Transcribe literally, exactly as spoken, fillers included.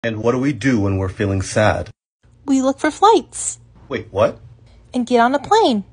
And what do we do when we're feeling sad? We look for flights Wait, what? and get on a plane.